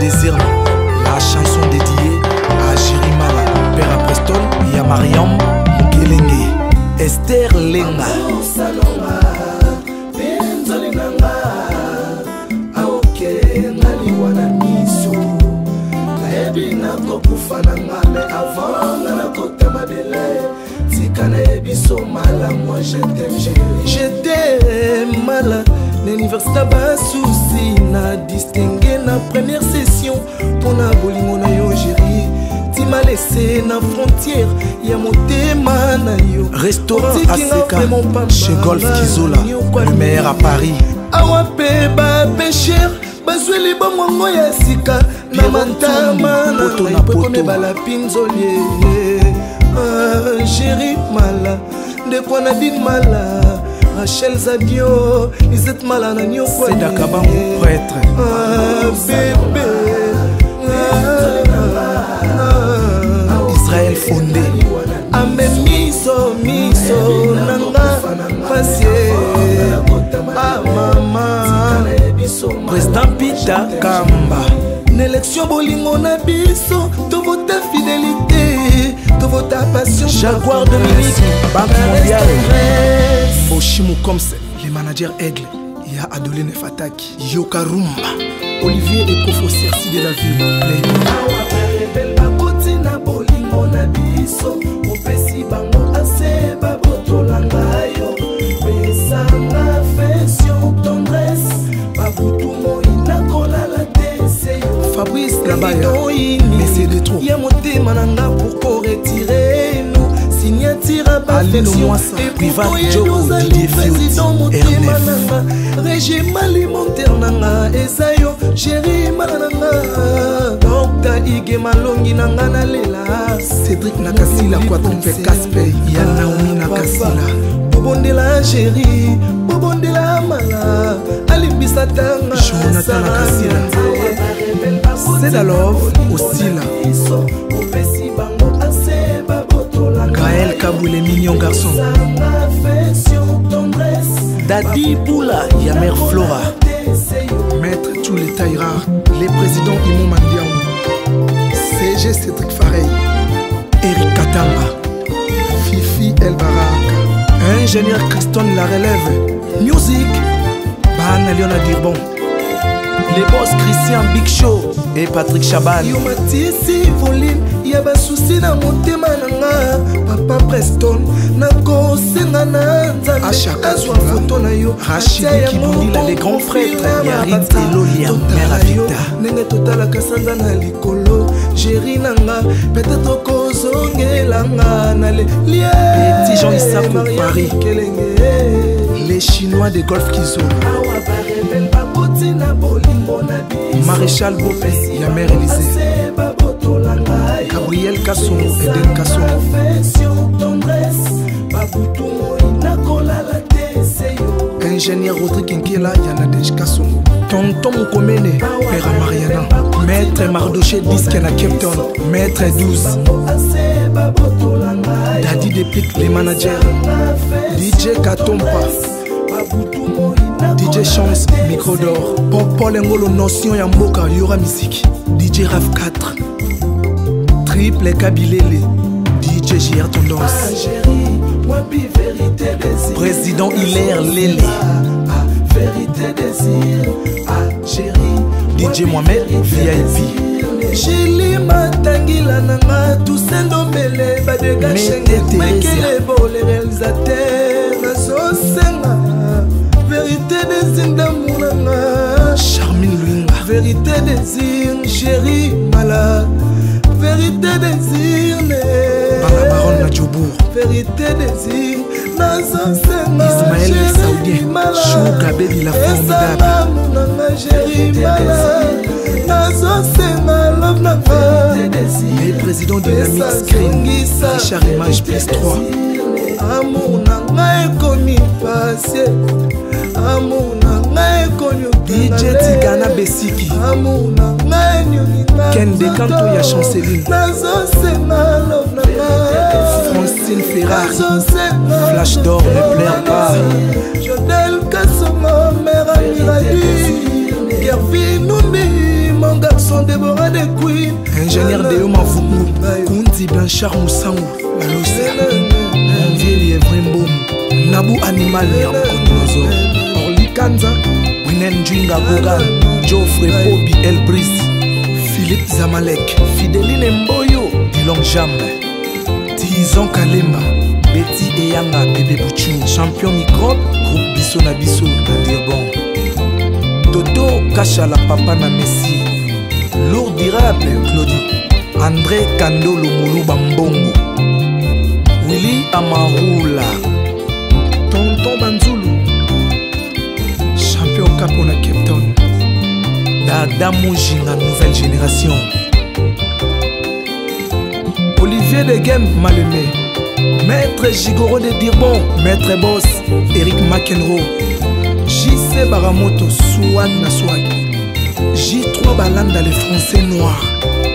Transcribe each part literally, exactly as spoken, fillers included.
désir, la chanson dédiée à Jirimala, Père à Preston et à Mariam Mukelenge, Esther Lenga. J'étais malade, l'université bas souci na distingué na première session pour na bolingo na yo géri. Tu m'as laissé na frontière, y'a mon thème na yo. Restaurant A C K chez Golf Kizola, le meilleur à Paris. Awape ba pécheur, bazweli ba mwango ya sika na mantama na poto na poto bala pinzolie. Ah, chérie mala, de quoi Nadine mala, Rachel Zadio, Lisette mala na nyo kwa. C'est Dakaba mon prêtre. Ah bébé, ah, Israël fondé. Ame miso miso nanga fasie. Ah maman, Président Pita Kamba. N'élection bolingo na biso, to vote fidélité, to vote passion. Jaguar Dominique, Banque mondiale. Oshimu Komse, les managers Aigle. Il y a Adeline Fataki, Yoka Rumba, Olivier et Kofo Cerci de la ville. Fabrice Gabaya, mais c'est de trop. Y'a monté mananga pour qu'on retire nous. Signature à affection. Et Privat Joko, Didier Fioti, R neuf. Régime alimentaire nanga, Esayo, chéri mananga. Docteur Ige Malongi nanga na lela. Cédric Nakasila, quadruple Casper, Yanaomi Nakasila. Bobondela chéri, Bobondela mala. Alimbisa tanga, Jonathan Nakasila. C'est la love aussi là. Gaël Kabou, les mignons garçons. Dadi Boula, Yamer Flora. Maître tous les tailles rares. Les présidents Imo Mandiang. C G Cédric Farey. Eric Katamba. Fifi El Barak. Ingénieur Christon La Relève. Music. Ban Leona Dirbon. Les boss Christian Big Show et Patrick Chaban. Yo matisi voline, yaba souci na motema nanga. Papa Preston, na kosenga na nzambe. Azwa photo na yo. Rachid Kibundila, les grands frères. Yarid Elolia, Mère Avita. Nenge totala kasanga na likolo. Géri nanga, peut-être kozongela nga na le lié. Petit Jean Issako, Paris. Les Chinois de Golf Kizola. Maréchal Bopé, Yamer Élysée. Gabriel Kasson, Eden Kasson. Ingénieur Rodrigue Nkela, Yanadej Kasson. Tonton Moukomene, Père Mariana. Maître Mardoché, disque na Cape Town. Maître douze. Daddy Depic, les managers. D J Katompa. D J Chance, micro d'or. Pop Paul Ngolo, notion Yamboka, Yora Musique. D J Raf quatre. Triple Kabilele. D J J R Tendance. Président Hilaire Lele. D J Mohamed V I P. Chili Matangila Nanga, Toussaint Dombele, Badega Schengen, Mekele Bo, les réalisateurs, Nasosenga. Vérité des îles d'amour nanga. Charmine Luinga. Vérité des îles, chérie malade. Vérité des îles. Balabaron Nadjobour. Vérité des îles. Nasosenga. Ismaël Saoudien. Chouga Baby la formidable. Nanga chérie malade. Nasosenga love nanga. Les présidents de la Mix Screen. Richard Image plus trois. Amour nanga ekomi passé. Amour nanga ekomi D J Tigana Besiki. Amour nanga nyoni nanga. Ken Dekanto ya Chanceline. Nazo senga love nanga. Francine Ferrari. Flash d'or ne pleure pas. Jodel Kassomo, mère Amiradi. Gervin Numbi, mon garçon de l'ingénieur Deo Mavuku, Kundi Blanchard Moussango, la Lose, Monvieli Evrimbo, Nabu Animal Yamkondozo, Orly Kanza, Winen Djinga Goga, Geoffrey Pobi Elbris, Philippe Zamalek, Fideline Mboyo, Dilong Jam, Tizon Kalemba, Betty Eyanga, Bébé Bouchou, Champion Microbe, Groupe Bisso na Bisso, na Dirbon, Toto Kachala Papa na Messi, Lourd Dirable, Claudie, André Kandolo Moulouba Mbongo, Willy Amarula, Tonton Banzulu, Champion Capona Cape Town, Dada Moujinga Nouvelle Génération, Olivier de Game Malemé, Maître Gigoro de Dirbon, Maître Boss, Eric McEnroe, J C Baramoto, Souad Naswag, J trois Balanda les Français Noirs,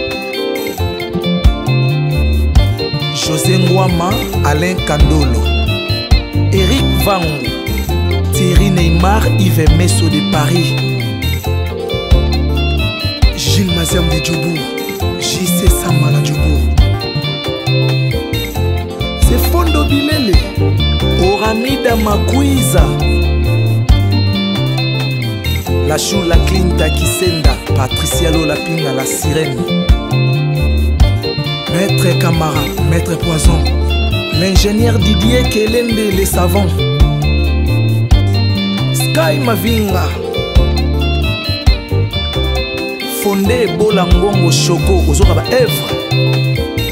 José Ngwama, Alain Kandolo, Eric Vango, Thierry Neymar, Yves Messo de Paris, Gilles Mazem de Djoubou, J C Samala Djoubou, c'est Fondo Bilele, Oramida Makwiza, la Chou la Clinta Kisenda, Patricia Lola Pinga la Sirène, Maître Camara, Maître Poison, l'ingénieur Didier Kelende les savants, Sky Mavinga, Fondé Bolangongo Choco, Ozoraba Evre,